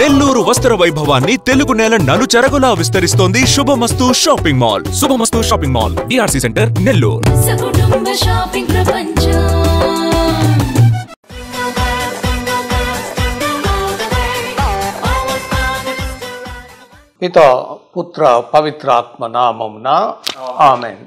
నెల్లూరు వస్త్ర వైభవాన్ని తెలుగు నేల నలుచెరగులా విస్తరిస్తోంది Shubhamastu shopping mall. Shubhamastu shopping mall, DRC center, Nellore. పితా పుత్ర పవిత్రాత్మ నామమున ఆమెన్.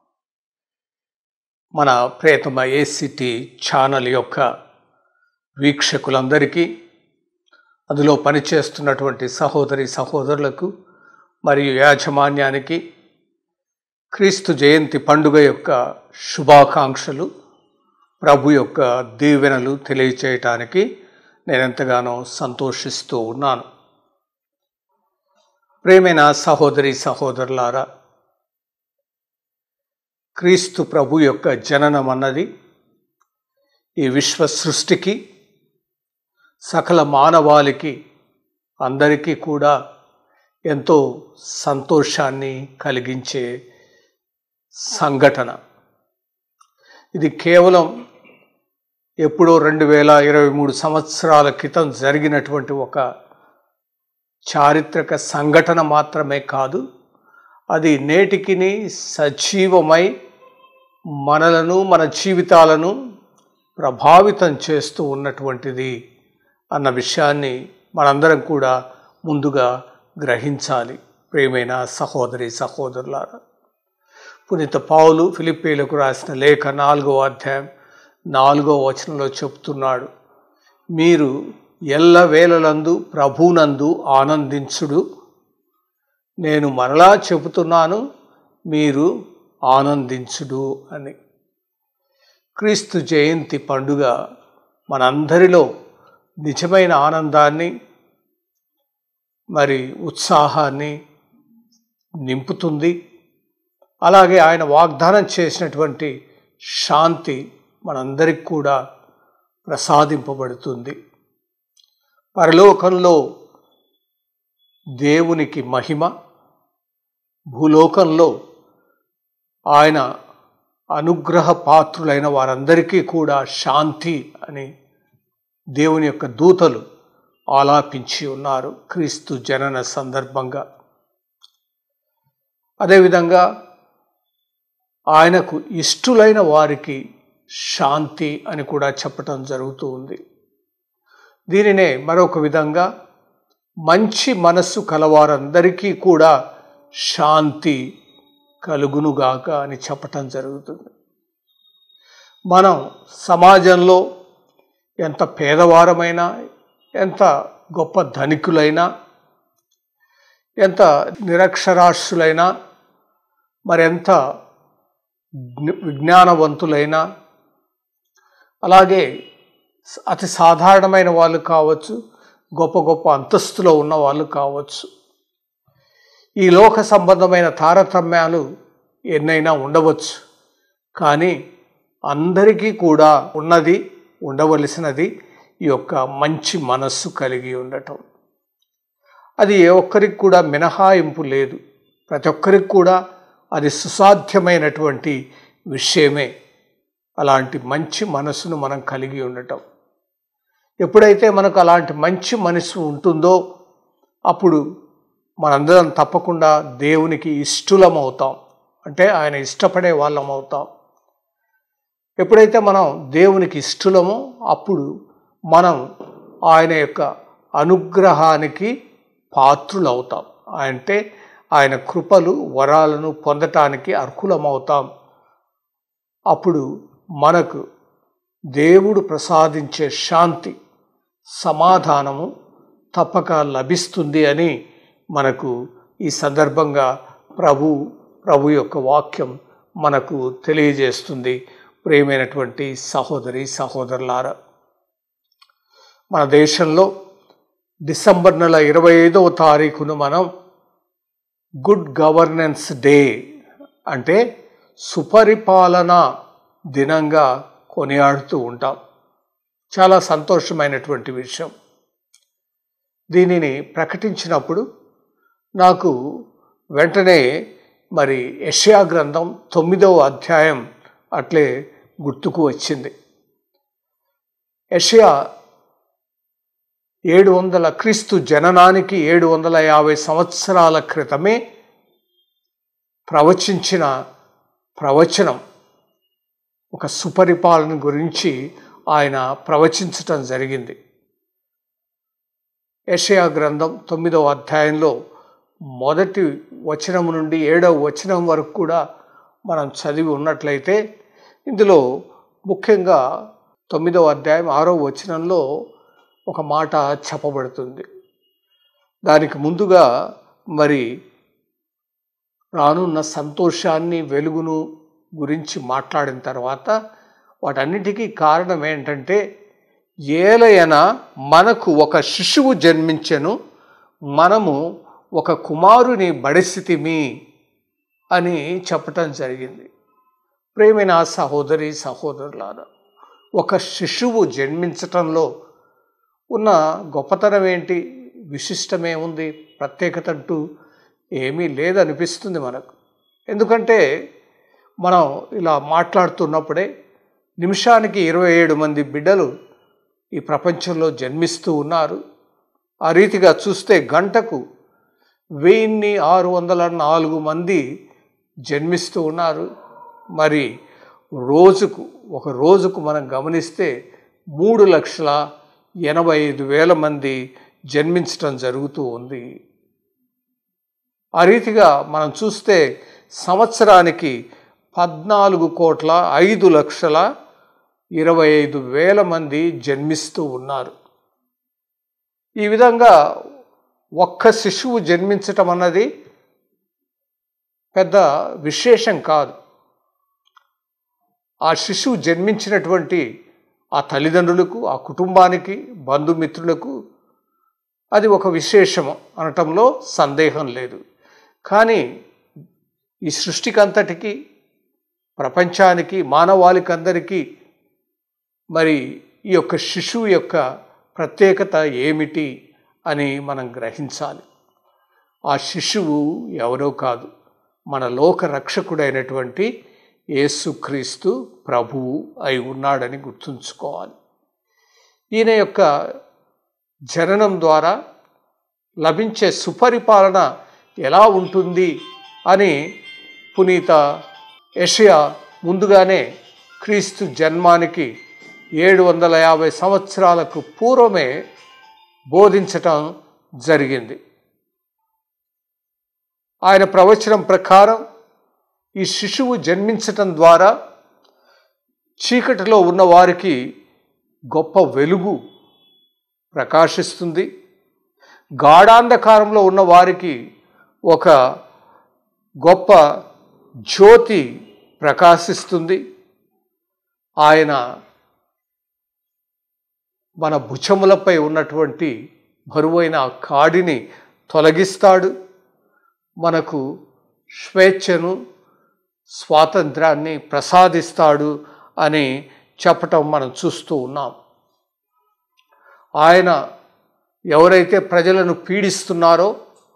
మన ప్రియతమ ఏసిటీ ఛానల్ యొక్క వీక్షకులందరికీ, అందులో పనిచేస్తున్నటువంటి సహోదరి సహోదరులకు మరియు యాజమాన్యానికి క్రీస్తు జయంతి పండుగ యొక్క శుభాకాంక్షలు, ప్రభు యొక్క దీవెనలు తెలియచేయటానికి నేనెంతగానో సంతోషిస్తూ ఉన్నాను. ప్రేమైన సహోదరి సహోదరులారా, క్రీస్తు ప్రభు యొక్క జననం అన్నది ఈ విశ్వ సృష్టికి, సకల మానవాళికి, అందరికీ కూడా ఎంతో సంతోషాన్ని కలిగించే సంఘటన. ఇది కేవలం ఎప్పుడో 2023 సంవత్సరాల క్రితం జరిగినటువంటి ఒక చారిత్రక సంఘటన మాత్రమే కాదు, అది నేటికిని సజీవమై మనలను, మన జీవితాలను ప్రభావితం చేస్తూ ఉన్నటువంటిది అన్న విషయాన్ని మనందరం కూడా ముందుగా గ్రహించాలి. ప్రియమైన సహోదరి సహోదరులారా, పునీత పౌలు ఫిలిప్పీలకు రాసిన లేఖ 4వ అధ్యాయం 4వ వచనంలో చెప్తున్నాడు, మీరు ఎల్లవేళలందు ప్రభునందు ఆనందించుడు. నేను మరలా చెబుతున్నాను, మీరు ఆనందించుడు అని. క్రీస్తు జయంతి పండుగ మనందరిలో నిజమైన ఆనందాన్ని మరి ఉత్సాహాన్ని నింపుతుంది. అలాగే ఆయన వాగ్దానం చేసినటువంటి శాంతి మనందరికి కూడా ప్రసాదింపబడుతుంది. పరలోకంలో దేవునికి మహిమ, భూలోకంలో ఆయన అనుగ్రహ పాత్రులైన వారందరికీ కూడా శాంతి అని దేవుని యొక్క దూతలు ఆలాపించి ఉన్నారు క్రీస్తు జనన సందర్భంగా. అదేవిధంగా ఆయనకు ఇష్టులైన వారికి శాంతి అని కూడా చెప్పటం జరుగుతూ ఉంది. దీనినే మరొక విధంగా మంచి మనస్సు కలవారందరికీ కూడా శాంతి కలుగునుగాక అని చెప్పటం జరుగుతుంది. మనం సమాజంలో ఎంత పేదవారమైనా, ఎంత గొప్ప ధనికులైనా, ఎంత నిరక్షరాస్యులైనా, మరెంత విజ్ఞానవంతులైనా, అలాగే అతి సాధారణమైన వాళ్ళు కావచ్చు, గొప్ప గొప్ప అంతస్తులో ఉన్న వాళ్ళు కావచ్చు, ఈ లోక సంబంధమైన తారతమ్యాలు ఎన్నైనా ఉండవచ్చు. కానీ అందరికీ కూడా ఉన్నది, ఉండవలసినది ఈ యొక్క మంచి మనస్సు కలిగి ఉండటం. అది ఏ ఒక్కరికి కూడా మినహాయింపు లేదు, ప్రతి ఒక్కరికి కూడా అది సుసాధ్యమైనటువంటి విషయమే. అలాంటి మంచి మనసును మనం కలిగి ఉండటం. ఎప్పుడైతే మనకు అలాంటి మంచి మనసు ఉంటుందో అప్పుడు మనందరం తప్పకుండా దేవునికి ఇష్టలం అవుతాం, అంటే ఆయన ఇష్టపడే వాళ్ళం అవుతాం. ఎప్పుడైతే మనం దేవునికి ఇష్టలమో అప్పుడు మనం ఆయన యొక్క అనుగ్రహానికి పాత్రులు అవుతాం, అంటే ఆయన కృపలు వరాలను పొందటానికి అర్హులమవుతాం. అప్పుడు మనకు దేవుడు ప్రసాదించే శాంతి, సమాధానము తప్పక లభిస్తుంది అని మనకు ఈ సందర్భంగా ప్రభు యొక్క వాక్యం మనకు తెలియజేస్తుంది. ప్రియమైనటువంటి సహోదరి సహోదరులారా, మన దేశంలో డిసెంబర్ నెల 25వ తారీఖును మనం గుడ్ గవర్నెన్స్ డే, అంటే సుపరిపాలన దినంగా కొనియాడుతూ ఉంటాం. చాలా సంతోషమైనటువంటి విషయం. దీనిని ప్రకటించినప్పుడు నాకు వెంటనే మరి యెషయా గ్రంథం 9వ అధ్యాయం అట్లే గుర్తుకు వచ్చింది. యెషయా క్రీస్తు జననానికి 750 సంవత్సరాల క్రితమే ప్రవచించిన ప్రవచనం, ఒక సుపరిపాలన గురించి ఆయన ప్రవచించటం జరిగింది. యెషయా గ్రంథం 9వ అధ్యాయంలో 1వ వచనం నుండి 7వ వచనం వరకు కూడా మనం చదివి ఉన్నట్లయితే, ఇందులో ముఖ్యంగా 9వ అధ్యాయం 6వ వచనంలో ఒక మాట చెప్పబడుతుంది. దానికి ముందుగా మరి రానున్న సంతోషాన్ని, వెలుగును గురించి మాట్లాడిన తర్వాత వాటన్నిటికీ కారణం ఏంటంటే, ఏలయన మనకు ఒక శిశువు జన్మించెను, మనము ఒక కుమారుని బడిసితిమి అని చెప్పటం జరిగింది. ప్రేమైన సహోదరి సహోదరులారా, ఒక శిశువు జన్మించటంలో ఉన్న గొప్పతనం ఏంటి, విశిష్టమేముంది, ప్రత్యేకత అంటూ ఏమీ లేదనిపిస్తుంది మనకు. ఎందుకంటే మనం ఇలా మాట్లాడుతున్నప్పుడే నిమిషానికి 27 మంది బిడ్డలు ఈ ప్రపంచంలో జన్మిస్తూ ఉన్నారు. ఆ రీతిగా చూస్తే గంటకు 1604 మంది జన్మిస్తూ ఉన్నారు. మరి ఒక రోజుకు మనం గమనిస్తే 3,85,000 మంది జన్మించటం జరుగుతూ ఉంది. ఆ రీతిగా మనం చూస్తే సంవత్సరానికి 14,05,25,000 మంది జన్మిస్తూ ఉన్నారు. ఈ విధంగా ఒక్క శిశువు జన్మించటం అన్నది పెద్ద విశేషం కాదు. ఆ శిశువు జన్మించినటువంటి ఆ తల్లిదండ్రులకు, ఆ కుటుంబానికి, బంధుమిత్రులకు అది ఒక విశేషం అనటంలో సందేహం లేదు. కానీ ఈ సృష్టికంతటికి, ప్రపంచానికి, మానవాళికందరికీ మరి ఈ యొక్క శిశువు యొక్క ప్రత్యేకత ఏమిటి అని మనం గ్రహించాలి. ఆ శిశువు ఎవరో కాదు, మన లోక రక్షకుడైనటువంటి యేసుక్రీస్తు ప్రభువు అయి ఉన్నాడని గుర్తుంచుకోవాలి. ఈయన యొక్క జననం ద్వారా లభించే సుపరిపాలన ఎలా ఉంటుంది అని పునీత యెషయా ముందుగానే క్రీస్తు జన్మానికి 750 సంవత్సరాలకు పూర్వమే బోధించటం జరిగింది. ఆయన ప్రవచనం ప్రకారం ఈ శిశువు జన్మించటం ద్వారా చీకటిలో ఉన్న వారికి గొప్ప వెలుగు ప్రకాశిస్తుంది, గాఢాంధకారంలో ఉన్న వారికి ఒక గొప్ప జ్యోతి ప్రకాశిస్తుంది. ఆయన మన భుజములపై ఉన్నటువంటి బరువైన కాడిని తొలగిస్తాడు, మనకు స్వేచ్ఛను, స్వాతంత్రాన్ని ప్రసాదిస్తాడు అని చెప్పటం మనం చూస్తూ ఉన్నాం. ఆయన ఎవరైతే ప్రజలను పీడిస్తున్నారో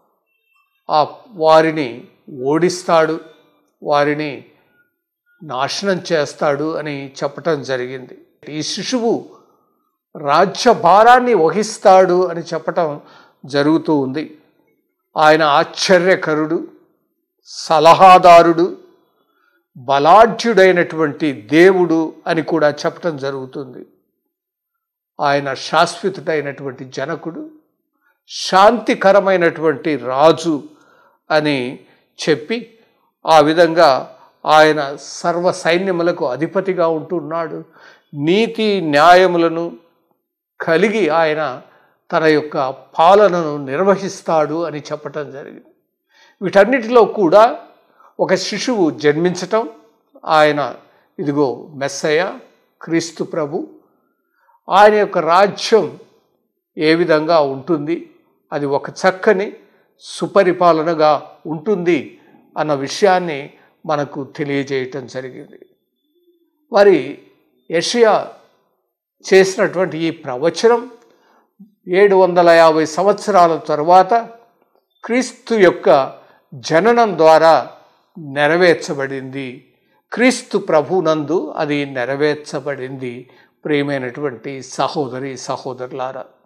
వారిని ఓడిస్తాడు, వారిని నాశనం చేస్తాడు అని చెప్పటం జరిగింది. ఈ శిశువు రాజ్యభారాన్ని వహిస్తాడు అని చెప్పటం జరుగుతూ ఉంది. ఆయన ఆశ్చర్యకరుడు, సలహాదారుడు, బలాఢ్యుడైనటువంటి దేవుడు అని కూడా చెప్పటం జరుగుతుంది. ఆయన శాశ్వతుడైనటువంటి జనకుడు, శాంతికరమైనటువంటి రాజు అని చెప్పి ఆ విధంగా ఆయన సర్వ సైన్యములకు అధిపతిగా ఉంటున్నాడు. నీతి న్యాయములను కలిగి ఆయన తన యొక్క పాలనను నిర్వహిస్తాడు అని చెప్పటం జరిగింది. వీటన్నిటిలో కూడా ఒక శిశువు జన్మించటం, ఆయన ఇదిగో మెస్సయ క్రీస్తు ప్రభు, ఆయన యొక్క రాజ్యం ఏ విధంగా ఉంటుంది, అది ఒక చక్కని సుపరిపాలనగా ఉంటుంది అన్న విషయాన్ని మనకు తెలియజేయటం జరిగింది. మరి యెషయా చేసినటువంటి ఈ ప్రవచనం 750 సంవత్సరాల తరువాత క్రీస్తు యొక్క జననం ద్వారా నెరవేర్చబడింది. క్రీస్తు ప్రభునందు అది నెరవేర్చబడింది. ప్రియమైనటువంటి సహోదరి సహోదరులారా,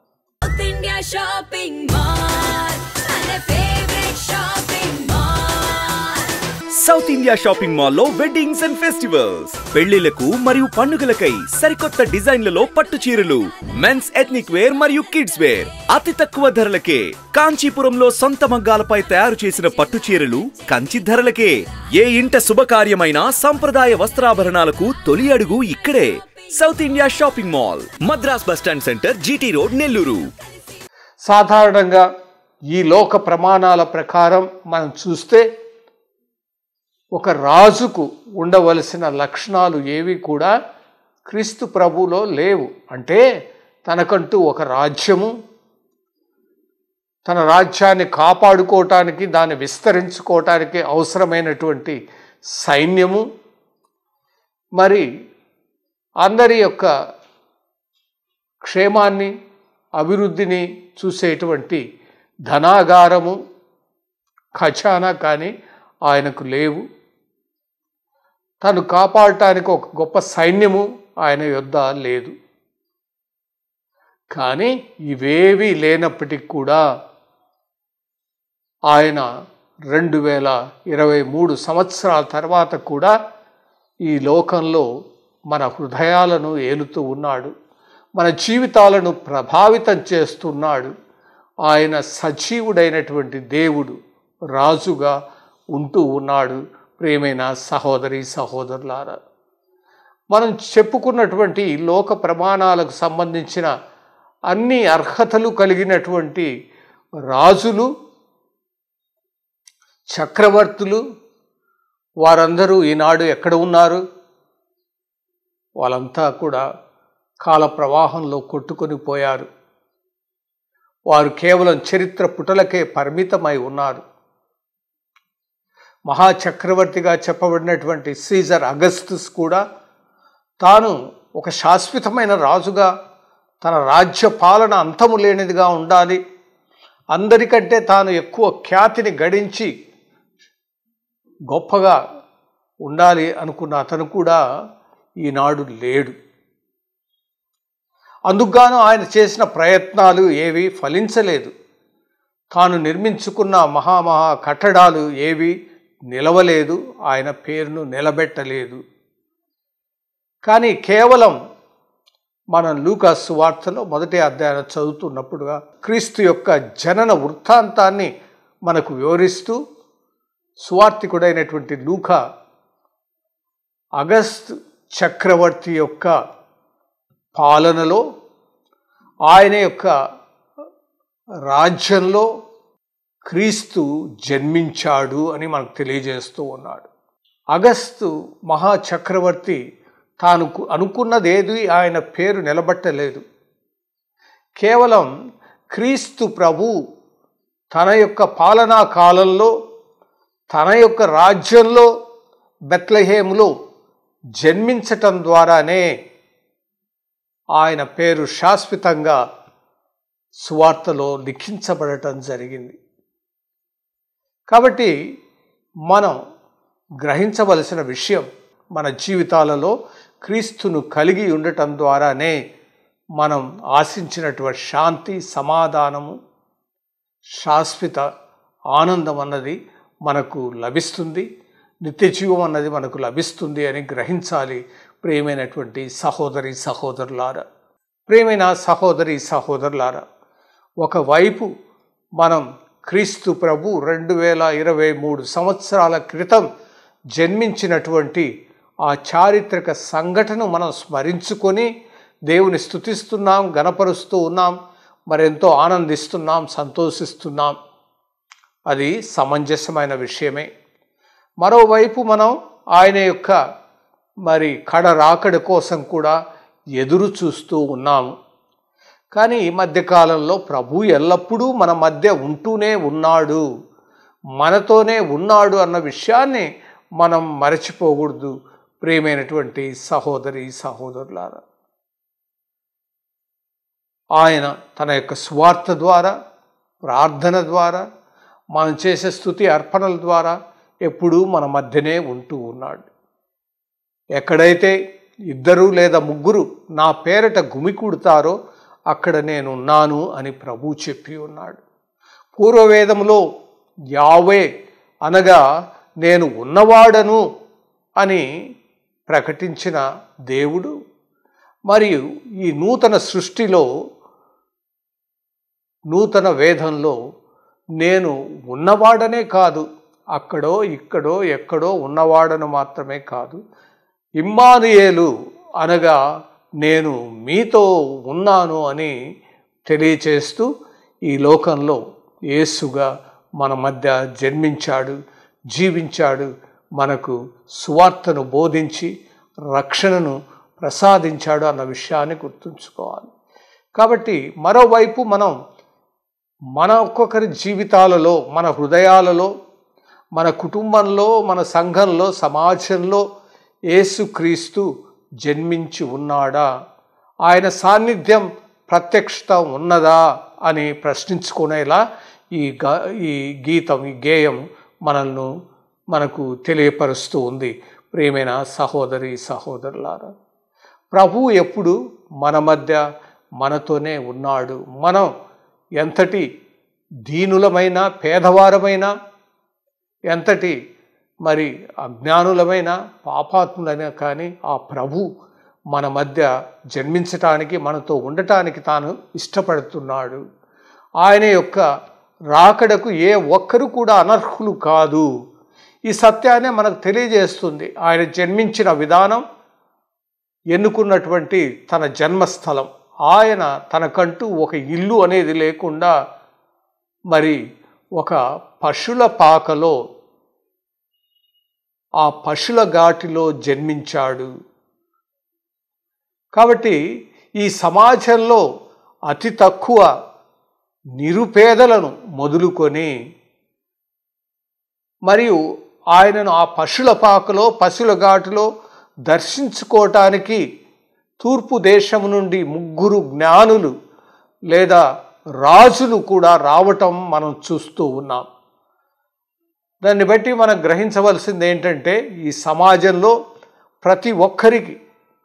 South India Shopping Mall, my favorite shopping mall. South India shopping మాల్లో వెడ్డింగ్స్ అండ్ ఫెస్టివల్స్, పెళ్లిలకు మరియు పండుగలకై సరికొత్త డిజైన్లలో పట్టు చీరలు, మెన్స్ ఎథ్నిక్ వేర్ మరియు కిడ్స్ వేర్ అతి తక్కువ ధరలకే. కాంచీపురంలో సొంత మగ్గాలపై తయారు చేసిన పట్టు చీరలు కంచి ధరలకే. ఏ ఇంట శుభకార్యమైన సంప్రదాయ వస్త్రాభరణాలకు తొలి అడుగు ఇక్కడే. South India shopping mall, Madras bus stand center, GT road, Nellore. సాధారణంగా ఈ లోక ప్రమాణాల ప్రకారం మనం చూస్తే ఒక రాజుకు ఉండవలసిన లక్షణాలు ఏవి కూడా క్రీస్తు ప్రభువులో లేవు. అంటే తనకంటూ ఒక రాజ్యము, తన రాజ్యాన్ని కాపాడుకోవటానికి, దాన్ని విస్తరించుకోవటానికి అవసరమైనటువంటి సైన్యము, మరి అందరి యొక్క క్షేమాన్ని, అభివృద్ధిని చూసేటువంటి ధనాగారము, ఖజానా కానీ ఆయనకు లేవు. తను కాపాడటానికి ఒక గొప్ప సైన్యము ఆయన యొద్ద లేదు. కానీ ఇవేవీ లేనప్పటికీ కూడా ఆయన 2023 సంవత్సరాల తర్వాత కూడా ఈ లోకంలో మన హృదయాలను ఏలుతూ ఉన్నాడు, మన జీవితాలను ప్రభావితం చేస్తున్నాడు. ఆయన సజీవుడైనటువంటి దేవుడు, రాజుగా ఉంటూ ఉన్నాడు. ప్రియమైన సహోదరి సహోదరులారా, మనం చెప్పుకున్నటువంటి లోక ప్రమాణాలకు సంబంధించిన అన్ని అర్హతలు కలిగినటువంటి రాజులు, చక్రవర్తులు, వారందరూ ఈనాడు ఎక్కడ ఉన్నారు? వాళ్ళంతా కూడా కాల ప్రవాహంలో కొట్టుకొని పోయారు. వారు కేవలం చరిత్ర పుటలకే పరిమితమై ఉన్నారు. మహాచక్రవర్తిగా చెప్పబడినటువంటి సీజర్ అగస్టస్ కూడా తాను ఒక శాశ్వతమైన రాజుగా, తన రాజ్య పాలన అంతము లేనిదిగా ఉండాలి, అందరికంటే తాను ఎక్కువ ఖ్యాతిని గడించి గొప్పగా ఉండాలి అనుకున్న అతను కూడా ఈనాడు లేడు. అందుకుగాను ఆయన చేసిన ప్రయత్నాలు ఏవి ఫలించలేదు. తాను నిర్మించుకున్న మహా కట్టడాలు ఏవి నిలవలేదు, ఆయన పేరును నిలబెట్టలేదు. కానీ కేవలం మనం లూకా సువార్తలో 1వ అధ్యాయం చదువుతున్నప్పుడుగా క్రీస్తు యొక్క జనన వృత్తాంతాన్ని మనకు వివరిస్తూ సువార్తికుడైనటువంటి లూకా అగస్తు చక్రవర్తి యొక్క పాలనలో, ఆయన యొక్క రాజ్యంలో క్రీస్తు జన్మించాడు అని మనకు తెలియజేస్తూ ఉన్నాడు. అగస్తు మహాచక్రవర్తి తాను అనుకున్నదేది ఆయన పేరు నిలబట్టలేదు. కేవలం క్రీస్తు ప్రభు తన యొక్క పాలనా కాలంలో, తన యొక్క రాజ్యంలో బెత్లెహేములో జన్మించటం ద్వారానే ఆయన పేరు శాశ్వతంగా సువార్తలో లిఖించబడటం జరిగింది. కాబట్టి మనం గ్రహించవలసిన విషయం, మన జీవితాలలో క్రీస్తును కలిగి ఉండటం ద్వారానే మనం ఆశించినటువంటి శాంతి, సమాధానము, శాశ్వత ఆనందం అన్నది మనకు లభిస్తుంది, నిత్యజీవం అన్నది మనకు లభిస్తుంది అని గ్రహించాలి. ప్రియమైనటువంటి సహోదరి సహోదరులారా, ప్రియమైన సహోదరి సహోదరులారా, ఒకవైపు మనం క్రీస్తు ప్రభు 2023 సంవత్సరాల క్రితం జన్మించినటువంటి ఆ చారిత్రక సంఘటన మనం స్మరించుకొని దేవుని స్తుతిస్తున్నాం, గణపరుస్తూ ఉన్నాం, మరెంతో ఆనందిస్తున్నాం, సంతోషిస్తున్నాం. అది సమంజసమైన విషయమే. మరోవైపు మనం ఆయన యొక్క కడ రాకడ కోసం కూడా ఎదురు చూస్తూ ఉన్నాము. కానీ ఈ మధ్యకాలంలో ప్రభు ఎల్లప్పుడూ మన మధ్య ఉంటూనే ఉన్నాడు, మనతోనే ఉన్నాడు అన్న విషయాన్ని మనం మరచిపోకూడదు. ప్రియమైనటువంటి సహోదరి సహోదరులారా, ఆయన తన యొక్క స్వార్థ ద్వారా, ప్రార్థన ద్వారా, మనం చేసే స్తుతి అర్పణల ద్వారా ఎప్పుడూ మన మధ్యనే ఉంటూ ఉన్నాడు. ఎక్కడైతే 2 లేదా 3 నా పేరట గుమికూడతారో అక్కడ నేనున్నాను అని ప్రభు చెప్పి ఉన్నాడు. పూర్వవేదంలో యావే అనగా నేను ఉన్నవాడను అని ప్రకటించిన దేవుడు మరియు ఈ నూతన సృష్టిలో నూతన వేదంలో నేను ఉన్నవాడనే కాదు, అక్కడో ఇక్కడో ఎక్కడో ఉన్నవాడను మాత్రమే కాదు, ఇమ్మానుయేలు అనగా నేను మీతో ఉన్నాను అని తెలియచేస్తూ ఈ లోకంలో యేసుగా మన మధ్య జన్మించాడు, జీవించాడు, మనకు సువార్తను బోధించి రక్షణను ప్రసాదించాడు అన్న విషయాన్ని గుర్తుంచుకోవాలి. కాబట్టి మరోవైపు మన ఒక్కొక్కరి జీవితాలలో, మన హృదయాలలో, మన కుటుంబంలో, మన సంఘంలో, సమాజంలో యేసుక్రీస్తు జన్మించి ఉన్నాడా, ఆయన సాన్నిధ్యం ప్రత్యక్షత ఉన్నదా అని ప్రశ్నించుకునేలా ఈ గీతం, ఈ గేయం మనకు తెలియపరుస్తూ ఉంది. ప్రియమైన సహోదరి సహోదరులారా, ప్రభువు ఎప్పుడు మన మధ్య మనతోనే ఉన్నాడు. మనం ఎంతటి దీనులమైన, పేదవారమైనా, ఎంతటి అజ్ఞానులమైన, పాపాత్ములైనా కానీ ఆ ప్రభు మన మధ్య జన్మించటానికి, మనతో ఉండటానికి తాను ఇష్టపడుతున్నాడు. ఆయన యొక్క రాకడకు ఏ ఒక్కరు కూడా అనర్హులు కాదు. ఈ సత్యాన్ని మనకు తెలియజేస్తుంది ఆయన జన్మించిన విధానం, ఎన్నుకున్నటువంటి తన జన్మస్థలం. ఆయన తనకంటూ ఒక ఇల్లు అనేది లేకుండా ఒక పశుల పాకలో, ఆ పశుల ఘాటిలో జన్మించాడు. కాబట్టి ఈ సమాజంలో అతి తక్కువ నిరుపేదలను మొదలుకొని మరియు ఆయనను ఆ పశుల పాకలో, పశుల ఘాటులో దర్శించుకోవటానికి తూర్పు దేశం నుండి 3 జ్ఞానులు లేదా రాజులు కూడా రావటం మనం చూస్తూ ఉన్నాం. దాన్ని బట్టి మనం గ్రహించవలసింది ఏంటంటే, ఈ సమాజంలో ప్రతి ఒక్కరికి,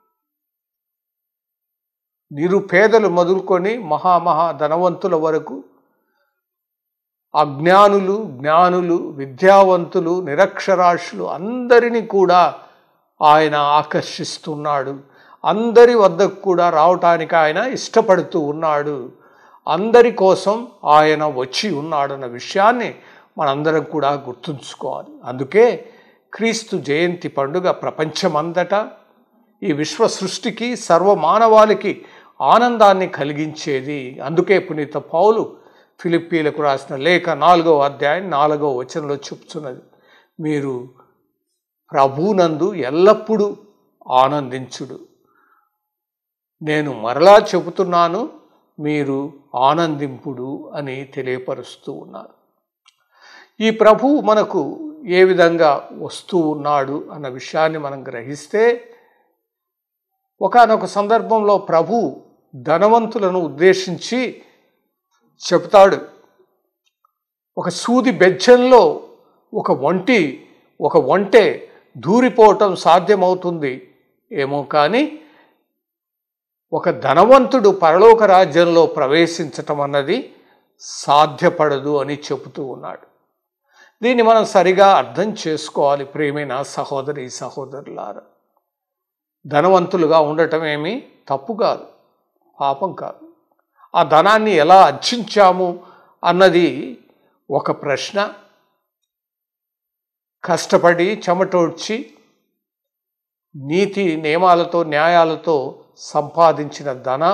నిరుపేదలు మొదలుకొని మహా ధనవంతుల వరకు, అజ్ఞానులు, జ్ఞానులు, విద్యావంతులు, నిరక్షరాస్యులు అందరినీ కూడా ఆయన ఆకర్షిస్తున్నాడు. అందరి వద్దకు కూడా రావటానికి ఆయన ఇష్టపడుతూ ఉన్నాడు. అందరి కోసం ఆయన వచ్చి ఉన్నాడన్న విషయాన్ని మనందరం కూడా గుర్తుంచుకోవాలి. అందుకే క్రీస్తు జయంతి పండుగ ప్రపంచమంతటా ఈ విశ్వ సృష్టికి, సర్వమానవాళికి ఆనందాన్ని కలిగించేది. అందుకే పునీత పౌలు ఫిలిప్పీలకు రాసిన లేఖ 4వ అధ్యాయం 4వ వచనంలో చెప్తున్నది, మీరు ప్రభునందు ఎల్లప్పుడూ ఆనందించుడు. నేను మరలా చెబుతున్నాను, మీరు ఆనందింపుడు అని తెలియపరుస్తూ ఉన్నారు. ఈ ప్రభువు మనకు ఏ విధంగా వస్తూ ఉన్నాడు అన్న విషయాన్ని మనం గ్రహిస్తే, ఒకానొక సందర్భంలో ప్రభు ధనవంతులను ఉద్దేశించి చెప్తాడు, ఒక సూది బెజ్జంలో ఒక ఒంటె దూరిపోవటం సాధ్యమవుతుంది ఏమో, కానీ ఒక ధనవంతుడు పరలోక రాజ్యంలో ప్రవేశించటం అన్నది సాధ్యపడదు అని చెబుతూ ఉన్నాడు. దీన్ని మనం సరిగా అర్థం చేసుకోవాలి. ప్రియమైన సహోదరి సహోదరులారా, ధనవంతులుగా ఉండటం ఏమీ తప్పు కాదు, పాపం కాదు. ఆ ధనాన్ని ఎలా అర్జించాము అన్నది ఒక ప్రశ్న. కష్టపడి చెమటోడ్చి నీతి నియమాలతో, న్యాయాలతో సంపాదించిన ధనం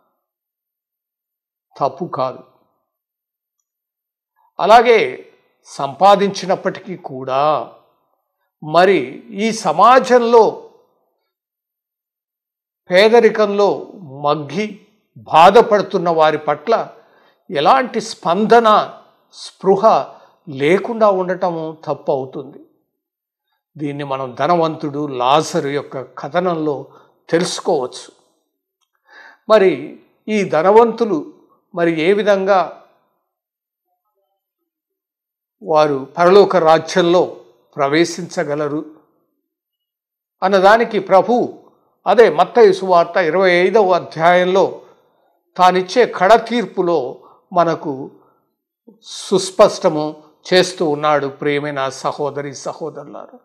తప్పు కాదు. అలాగే సంపాదించినప్పటికీ కూడా ఈ సమాజంలో పేదరికంలో మగ్గి బాధపడుతున్న వారి పట్ల ఎలాంటి స్పందన, స్పృహ లేకుండా ఉండటము తప్పు అవుతుంది. దీన్ని మనం ధనవంతుడు లాజరు యొక్క కథనంలో తెలుసుకోవచ్చు. ఈ ధనవంతులు ఏ విధంగా వారు పరలోక రాజ్యంలో ప్రవేశించగలరు అన్నదానికి ప్రభు మత్తయి సువార్త 25వ అధ్యాయంలో తానిచ్చే కడ తీర్పులో మనకు సుస్పష్టము చేస్తూ ఉన్నాడు. ప్రియమైన సహోదరి సహోదరులారా,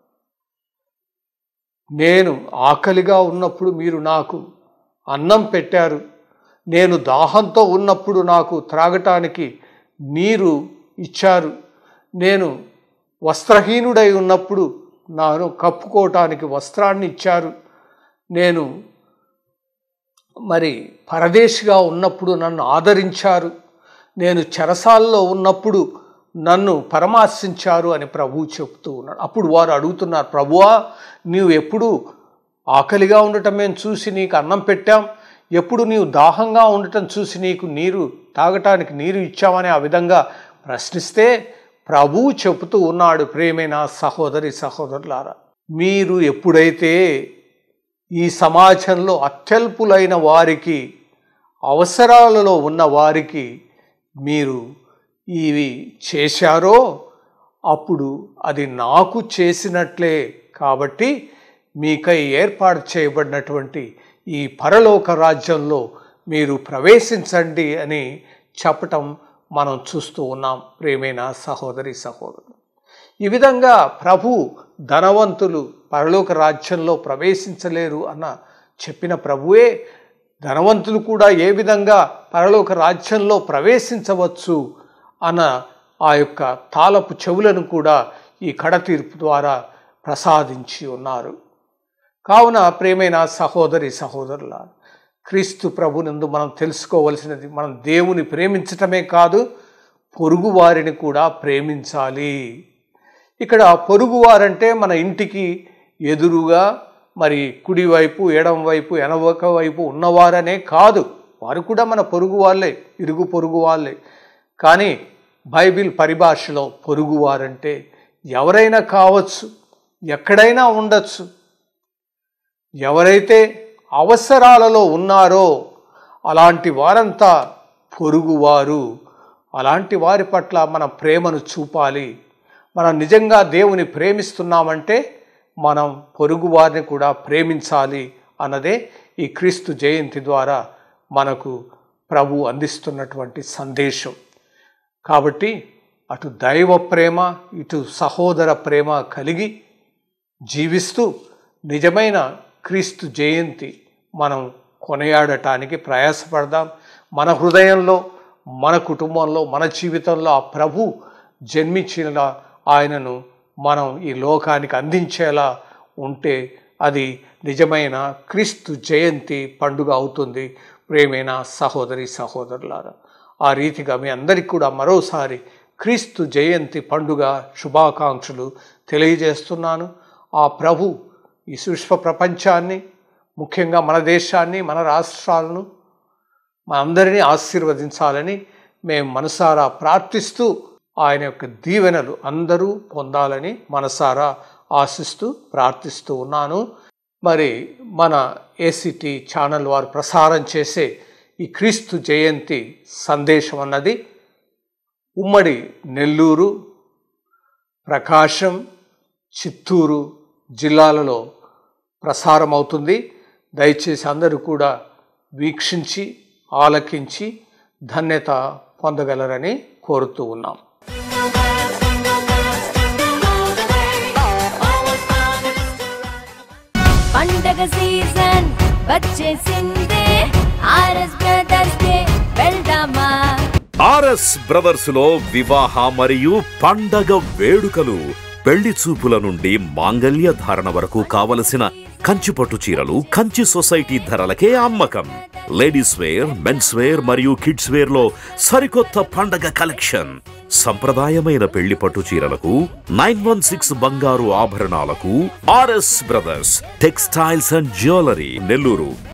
నేను ఆకలిగా ఉన్నప్పుడు మీరు నాకు అన్నం పెట్టారు, నేను దాహంతో ఉన్నప్పుడు నాకు త్రాగటానికి నీరు ఇచ్చారు, నేను వస్త్రహీనుడై ఉన్నప్పుడు నాను కప్పుకోవటానికి వస్త్రాన్ని ఇచ్చారు, నేను మరి పరదేశిగా ఉన్నప్పుడు నన్ను ఆదరించారు, నేను చెరసాల్లో ఉన్నప్పుడు నన్ను పరామర్శించారు అని ప్రభువు చెప్తూ ఉన్నాడు. అప్పుడు వారు అడుగుతున్నారు, ప్రభువా నీవు ఎప్పుడు ఆకలిగా ఉండటం మేము చూసి నీకు అన్నం పెట్టాం, ఎప్పుడు నీవు దాహంగా ఉండటం చూసి నీకు నీరు తాగటానికి నీరు ఇచ్చామని ఆ విధంగా ప్రశ్నిస్తే ప్రభువు చెబుతూ ఉన్నాడు, ప్రియమైన సహోదరి సహోదరులారా, మీరు ఎప్పుడైతే ఈ సమాజంలో అత్యల్పులైన వారికి, అవసరాలలో ఉన్న వారికి మీరు ఇవి చేశారో అప్పుడు అది నాకు చేసినట్లే. కాబట్టి మీకై ఏర్పాటు చేయబడినటువంటి ఈ పరలోక రాజ్యంలో మీరు ప్రవేశించండి అని చెప్పటం మనం చూస్తూ ఉన్నాం. ప్రియమైన సహోదరి సహోదరులు, ఈ విధంగా ప్రభు ధనవంతులు పరలోక రాజ్యంలో ప్రవేశించలేరు అన్న చెప్పిన ప్రభువే ధనవంతులు కూడా ఏ విధంగా పరలోక రాజ్యంలో ప్రవేశించవచ్చు అన్న ఆ యొక్క తాళపు చెవులను కూడా ఈ కడ తీర్పు ద్వారా ప్రసాదించి ఉన్నారు. కావున ప్రియమైన సహోదరి సహోదరుల, క్రీస్తు ప్రభునందు మనం తెలుసుకోవలసినది, మనం దేవుని ప్రేమించటమే కాదు పొరుగు వారిని కూడా ప్రేమించాలి. ఇక్కడ పొరుగువారంటే మన ఇంటికి ఎదురుగా మరి కుడివైపు ఎడమవైపు వెనక వైపు ఉన్నవారనే కాదు, వారు కూడా మన పొరుగు వాళ్ళే, ఇరుగు పొరుగు వాళ్ళే. కానీ బైబిల్ పరిభాషలో పొరుగువారంటే ఎవరైనా కావచ్చు, ఎక్కడైనా ఉండొచ్చు. ఎవరైతే అవసరాలలో ఉన్నారో అలాంటి వారంతా పొరుగువారు. అలాంటి వారి పట్ల మన ప్రేమను చూపాలి. మనం నిజంగా దేవుని ప్రేమిస్తున్నామంటే మనం పొరుగు వారిని కూడా ప్రేమించాలి అన్నదే ఈ క్రీస్తు జయంతి ద్వారా మనకు ప్రభు అందిస్తున్నటువంటి సందేశం. కాబట్టి అటు దైవ ప్రేమ, ఇటు సహోదర ప్రేమ కలిగి జీవిస్తూ నిజమైన క్రీస్తు జయంతి మనం కొనియాడటానికి ప్రయాసపడదాం. మన హృదయంలో, మన కుటుంబంలో, మన జీవితంలో ఆ ప్రభు జన్మించిన ఆయనను మనం ఈ లోకానికి అందించేలా ఉంటే అది నిజమైన క్రీస్తు జయంతి పండుగ అవుతుంది. ప్రియమైన సహోదరి సహోదరులారా, ఆ రీతిగా మీ అందరికీ కూడా మరోసారి క్రీస్తు జయంతి పండుగ శుభాకాంక్షలు తెలియజేస్తున్నాను. ఆ ప్రభు ఈ విశ్వ ప్రపంచాన్ని, ముఖ్యంగా మన దేశాన్ని, మన రాష్ట్రాలను, మనందరినీ ఆశీర్వదించాలని మేము మనసారా ప్రార్థిస్తూ ఆయన యొక్క దీవెనలు అందరూ పొందాలని మనసారా ఆశిస్తూ ప్రార్థిస్తూ ఉన్నాను. మరి మన ఏసీటీ ఛానల్ వారు ప్రసారం చేసే ఈ క్రీస్తు జయంతి సందేశం అన్నది ఉమ్మడి నెల్లూరు, ప్రకాశం, చిత్తూరు జిల్లాలలో ప్రసారం అవుతుంది. దయచేసి అందరూ కూడా వీక్షించి ఆలకించి ధన్యత పొందగలరని కోరుతూ ఉన్నాం. పండగ సీజన్ వచ్చేసిందే, ఆర్ఎస్ బ్రదర్స్ కే వెళ్దామా. ఆర్ఎస్ బ్రదర్స్ లో వివాహ మరియు పండగ వేడుకలు, పెళ్లి చూపుల నుండి మాంగళ్య ధారణ వరకు కావలసిన కంచి పట్టు చీరలు కంచి సొసైటీ ధరలకే అమ్మకం. లేడీస్ వేర్, మెన్స్ వేర్ మరియు కిడ్స్ వేర్ లో సరికొత్త పండగ కలెక్షన్. సంప్రదాయమైన పెళ్లి పట్టు చీరలకు, 916 బంగారు ఆభరణాలకు RS brothers textiles and jewellery, Nellore.